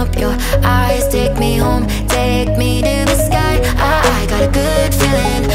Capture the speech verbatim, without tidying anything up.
up, your eyes take me home, take me to the sky. I, I got a good feeling